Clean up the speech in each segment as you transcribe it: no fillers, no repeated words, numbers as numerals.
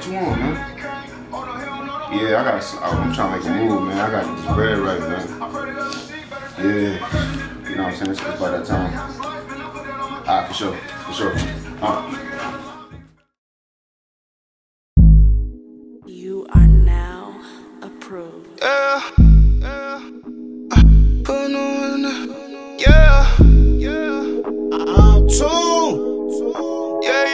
What you want, man? Yeah, I'm trying to make a move, man. I got this bread right, man. Yeah. You know what I'm saying? It's about that time. Alright, for sure. You are now approved. Yeah. IAMTUNE. Yeah.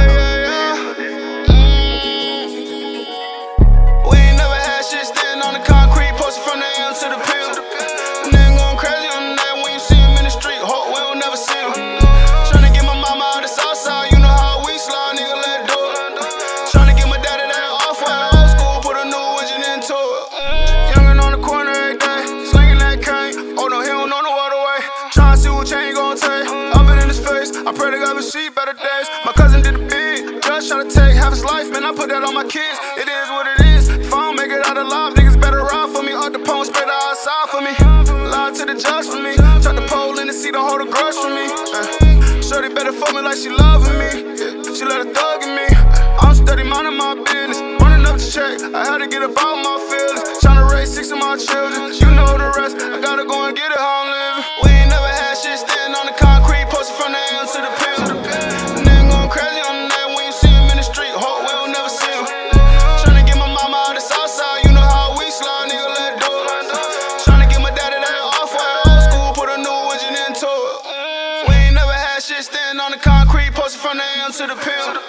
We ain't never had shit standing on the concrete, posted from the M to the pill. Nigga going crazy on that when you see him in the street. Hope we don't never see him. Tryna get my mama out the south side, you know how we slide, nigga, let do it. Tryna get my daddy that off-white old school, put a new engine into it. Youngin' on the corner every day, slinging that cane. Oh no, he don't know no other way. Tryna see what chain gon' take. Up it in his face, I pray to God we see better days. My cousin did the big, just tryna take half his life, man, I put that on my kids. It is what it is. If I don't make it out alive, niggas better ride for me. Up the pole, spray the outside for me. Lie to the judge for me. Tuck the pole in the seat, don't hold a grudge for me. Shorty better fuck me like she loving me. She let a thug in me. I'm steady minding my business, running up to check. I had to get about my feelings. Tryna raise 6 of my children. You know the rest. I gotta go and get it how I'm living. We ain't never had shit standing on the concrete, posted from the M to the pill. Nigga going crazy on that when you see him in the street. Hope we don't never see him. Tryna get my mama out the south side, you know how we slide, nigga, let do it. Tryna get my daddy that off-white old school, put a new engine into it. We ain't never had shit standing on the concrete, posted from the M to the pill.